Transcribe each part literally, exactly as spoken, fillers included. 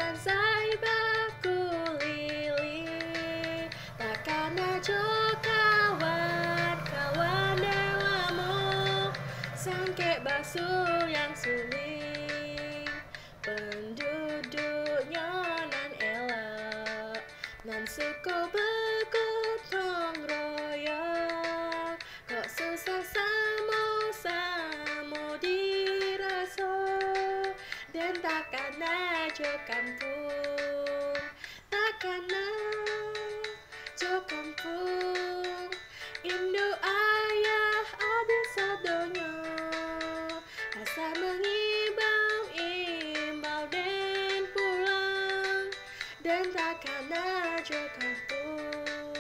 dan sai baku lili, takkan ajo kawan-kawan dewamu, sangke basuh yang suling, penduduknya nan elok, nan suko bergotong royong, kok susah samo-samo diraso, dan takkan ajo kampung, takkan ajo kampung, induk ayah adik sadonyo, asa mengimbau-imbau den pulang, dan takkan ajo kampung.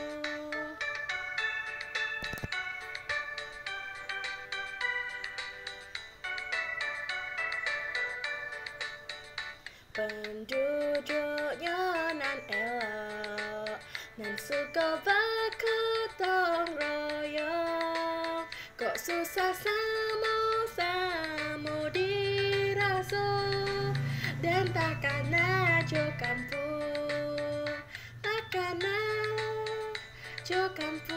Penduduknya nan elok, nan suka bergotong royong, kok susah samo-samo diraso, dan takkan ajo kampung, takkan ajo kampung.